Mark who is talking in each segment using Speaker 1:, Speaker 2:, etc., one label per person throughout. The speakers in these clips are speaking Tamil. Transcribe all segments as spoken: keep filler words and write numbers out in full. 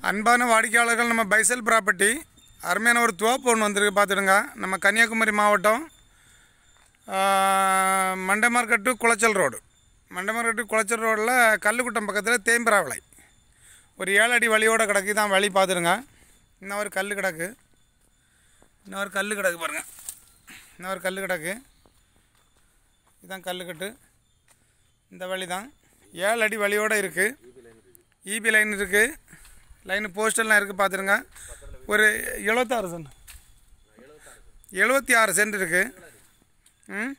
Speaker 1: அன்பான வாடிக்கையாளர்கள், நம்ம பைசல் ப்ராப்பர்ட்டி அருமையான ஒரு தோப்பு ஒன்று வந்திருக்கு, பார்த்துடுங்க. நம்ம கன்னியாகுமரி மாவட்டம் மண்டை மார்க்கெட் டு குளச்சல் ரோடு மண்டை மார்க்கெட் டு குளச்சல் ரோடில் கல்லுக்குட்டம் பக்கத்தில் தேம்பிராவிளை ஒரு ஏழு அடி வழியோடு கிடக்கு. தான் வழி பார்த்துடுங்க. இன்னும் ஒரு கல் கிடக்கு இன்னும் ஒரு கல் கிடக்கு பாருங்கள். இன்னும் ஒரு கல் கிடக்கு. இதுதான் கல்லுக்கட்டு. இந்த வழி தான் ஏழு அடி வழியோடு இருக்குது. ஈபி லைன் இருக்குது. லைனு போஸ்டர்லாம் இருக்குது, பார்த்துருங்க. ஒரு எழுபத்தாறு சென்ட் எழுபத்தி ஆறு சென்ட் இருக்குது. ம்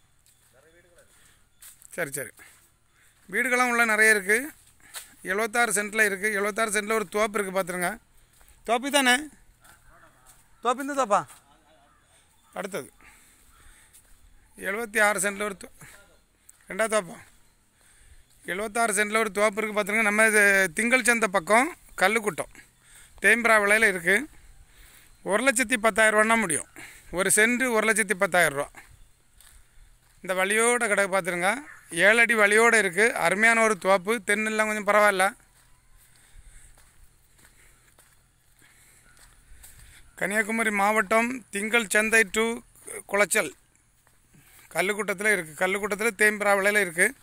Speaker 1: சரி சரி வீடுகள்லாம் உள்ள நிறைய இருக்குது. எழுபத்தாறு சென்ட்டில் இருக்குது. எழுபத்தாறு சென்ட்டில் ஒரு தோப்பு இருக்குது, பார்த்துருங்க. தோப்பி தானே? தோப்பு இந்த தோப்பா அடுத்தது எழுபத்தி ஆறு சென்ட்டில் ஒரு தோ ரெண்டாவது தோப்பா எழுபத்தாறு சென்ட்டில் ஒரு தோப்பு இருக்குது, பார்த்துருங்க. நம்ம இது திங்கள் சந்தை பக்கம் கல்லுக்குட்டம் தேம்பிராவிளையில் இருக்குது. ஒரு லட்சத்தி பத்தாயிரரூவான்னா முடியும். ஒரு சென்ட் ஒரு லட்சத்தி பத்தாயிரரூவா. இந்த வழியோடு கிடக்கு, பார்த்துருங்க. ஏழு அடி வழியோடு இருக்குது. அருமையான ஒரு தோப்பு. தென்னெல்லாம் கொஞ்சம் பரவாயில்ல. கன்னியாகுமரி மாவட்டம் திங்கள் சந்தை டு குளச்சல் கல்லுக்கூட்டத்தில் இருக்குது. கல்லுக்கூட்டத்தில் தேம்பிராவிளையில் இருக்குது.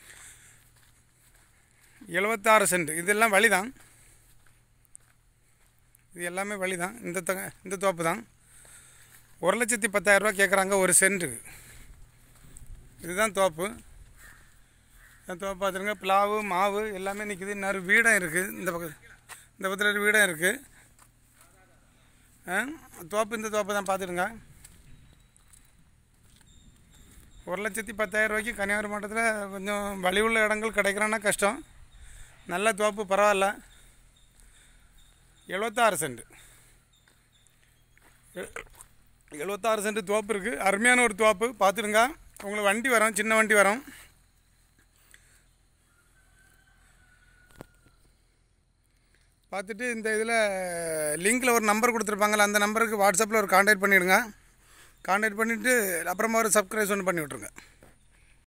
Speaker 1: எழுபத்தாறு சென்ட். இதெல்லாம் வழி தான். இது எல்லாமே வழி தான். இந்த த இந்த தோப்பு தான். ஒரு லட்சத்தி பத்தாயிரரூவா கேட்குறாங்க ஒரு சென்ட்டுக்கு. இதுதான் தோப்பு. இந்த தோப்பு பார்த்துருங்க. பிளாவு மாவு எல்லாமே நிற்கிது. இன்னொரு வீடம் இருக்குது. இந்த பக்கம் இந்த பக்கத்தில் ஒரு வீடம் இருக்குது. தோப்பு இந்த தோப்பு தான், பார்த்துடுங்க. ஒரு லட்சத்தி பத்தாயிரம் ரூபாய்க்கு கன்னியாகுமரி மாவட்டத்தில் கொஞ்சம் வழி உள்ள இடங்கள் கிடைக்கிறான்னா கஷ்டம். நல்ல தோப்பு, பரவாயில்ல. எழுபத்தாறு சென்ட் எழுபத்தாறு சென்ட் தோப்பு இருக்குது. அருமையான ஒரு தோப்பு, பார்த்துடுங்க. உங்களுக்கு வண்டி வரும், சின்ன வண்டி வரும். பார்த்துட்டு இந்த இதில் லிங்கில் ஒரு நம்பர் கொடுத்துருப்பாங்களே, அந்த நம்பருக்கு வாட்ஸ்அப்பில் ஒரு கான்டாக்ட் பண்ணிவிடுங்க. கான்டாக்ட் பண்ணிவிட்டு அப்புறமா ஒரு சப்ஸ்கிரைப் ஒன்று பண்ணி விட்ருங்க.